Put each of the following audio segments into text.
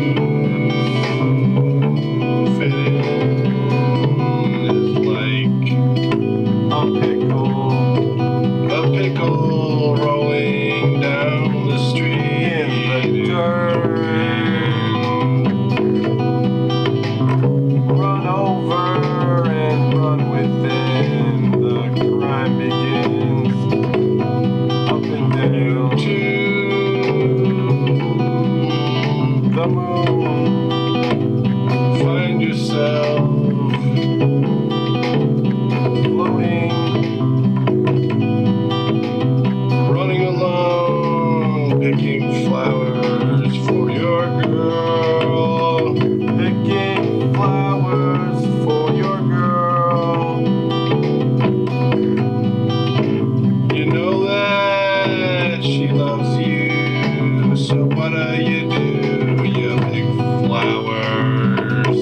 fit in is like a pickle rolling down the street in the dirt. Run over and run within. The crime begins. Up and down to the moon. Find yourself floating, running along, picking flowers for your girl. Picking flowers for your girl. You know that she loves you, so what do? You pick flowers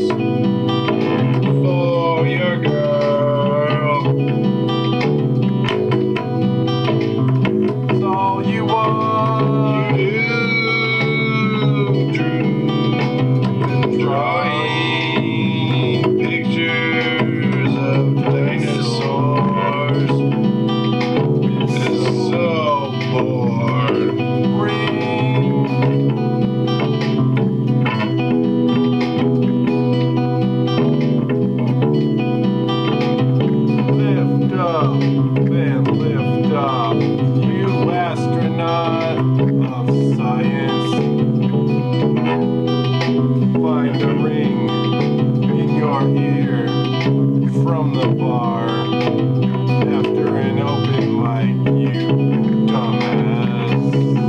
for your girl. It's all you want. You drew drawing pictures of dinosaurs. It's so boring. Lift up, then lift up, you astronaut of science. Find a ring in your ear from the bar after an open mic, you dumbass.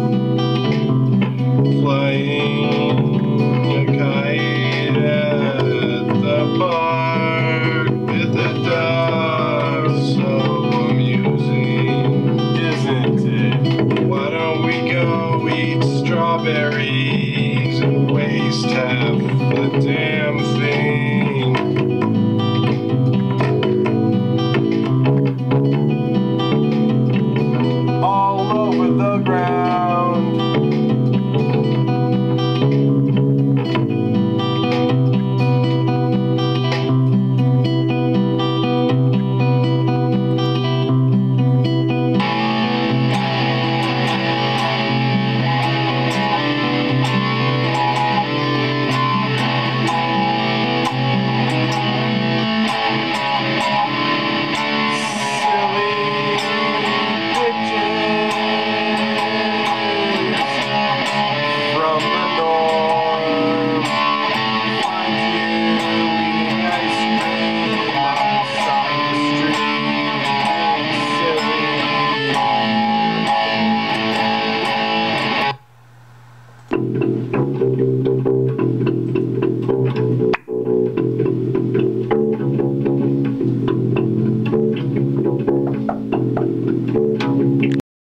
Flying a kite at the park with a dog, so amusing, isn't it? Why don't we go eat strawberries and waste half